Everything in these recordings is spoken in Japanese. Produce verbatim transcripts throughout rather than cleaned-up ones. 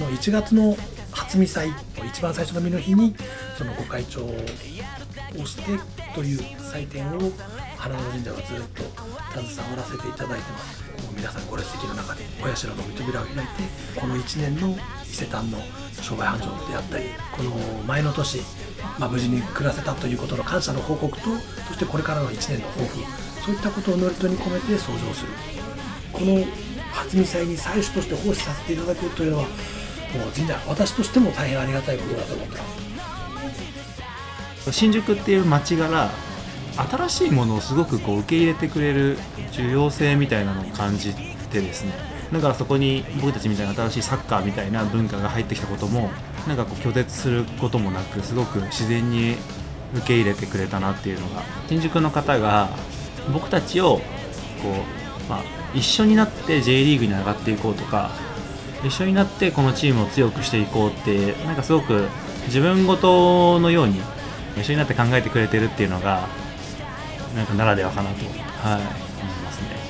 のいちがつの初見祭、一番最初の見の日にそのご会長をしてという祭典を花園神社はずっと携わらせていただいてます。もう皆さんご列席の中でお社の飲み扉を開いて、このいちねんの伊勢丹の商売繁盛であったり、この前の年、まあ、無事に暮らせたということの感謝の報告と、そしてこれからのいちねんの抱負、そういったことを祝詞に込めて創造する、この初見祭に祭主として奉仕させていただくというのは、もう神社、私としても大変ありがたいことだと思ってます。 新宿っていう街柄、新しいものをすごくこう受け入れてくれる重要性みたいなのを感じてですね、だからそこに僕たちみたいな新しいサッカーみたいな文化が入ってきたことも、なんかこう拒絶することもなく、すごく自然に受け入れてくれたなっていうのが、新宿の方が僕たちをこう、まあ、一緒になって J リーグに上がっていこうとか、一緒になってこのチームを強くしていこうって、なんかすごく自分ごとのように一緒になって考えてくれてるっていうのが、なんかならではかなと、はい、思いますね。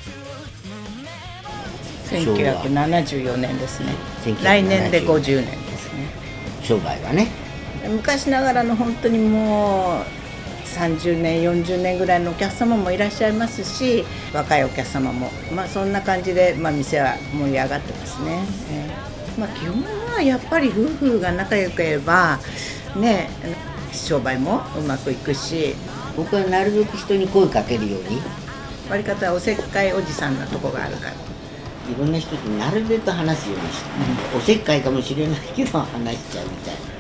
せんきゅうひゃくななじゅうよねんですね。来年でごじゅうねんですね。 商売はね、 昔ながらの本当にもうさんじゅうねんよんじゅうねんぐらいのお客様もいらっしゃいますし、若いお客様も、まあ、そんな感じで、まあ、店は盛り上がってますね。えーまあ、基本はやっぱり夫婦が仲良ければ、ね、商売もうまくいくし、 僕はなるべく人に声かけるように、 割り方はおせっかいおじさんなとこがあるから、 いろんな人となるべく話すようにして、うん、おせっかいかもしれないけど話しちゃうみたいな。